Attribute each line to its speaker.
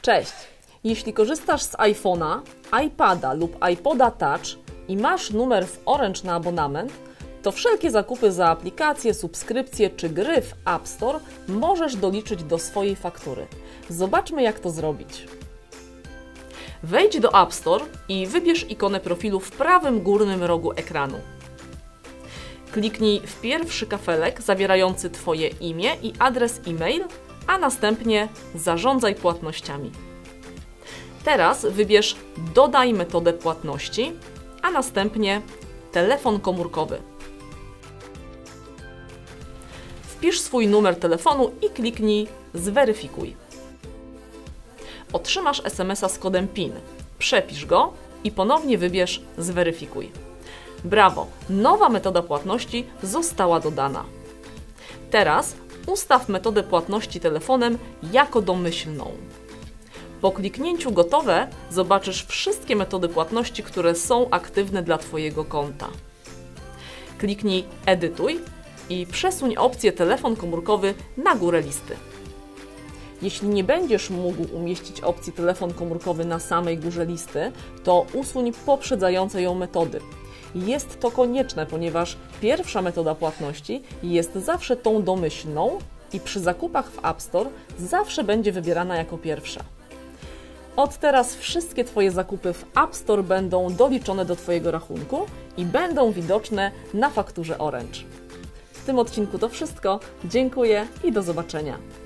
Speaker 1: Cześć! Jeśli korzystasz z iPhone'a, iPada lub iPoda Touch i masz numer w Orange na abonament, to wszelkie zakupy za aplikacje, subskrypcje czy gry w App Store możesz doliczyć do swojej faktury. Zobaczmy, jak to zrobić. Wejdź do App Store i wybierz ikonę profilu w prawym górnym rogu ekranu. Kliknij w pierwszy kafelek zawierający Twoje imię i adres e-mail, a następnie zarządzaj płatnościami. Teraz wybierz Dodaj metodę płatności, a następnie telefon komórkowy. Wpisz swój numer telefonu i kliknij Zweryfikuj. Otrzymasz SMS-a z kodem PIN. Przepisz go i ponownie wybierz Zweryfikuj. Brawo! Nowa metoda płatności została dodana. Teraz ustaw metodę płatności telefonem jako domyślną. Po kliknięciu Gotowe zobaczysz wszystkie metody płatności, które są aktywne dla Twojego konta. Kliknij Edytuj i przesuń opcję telefon komórkowy na górę listy. Jeśli nie będziesz mógł umieścić opcji telefon komórkowy na samej górze listy, to usuń poprzedzające ją metody. Jest to konieczne, ponieważ pierwsza metoda płatności jest zawsze tą domyślną i przy zakupach w App Store zawsze będzie wybierana jako pierwsza. Od teraz wszystkie Twoje zakupy w App Store będą doliczone do Twojego rachunku i będą widoczne na fakturze Orange. W tym odcinku to wszystko. Dziękuję i do zobaczenia.